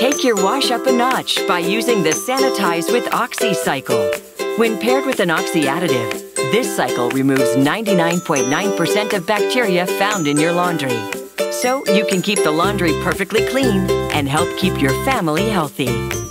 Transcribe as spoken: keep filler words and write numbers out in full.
Take your wash up a notch by using the Sanitize with Oxi Cycle. When paired with an Oxi additive, this cycle removes ninety-nine point nine percent of bacteria found in your laundry. So you can keep the laundry perfectly clean and help keep your family healthy.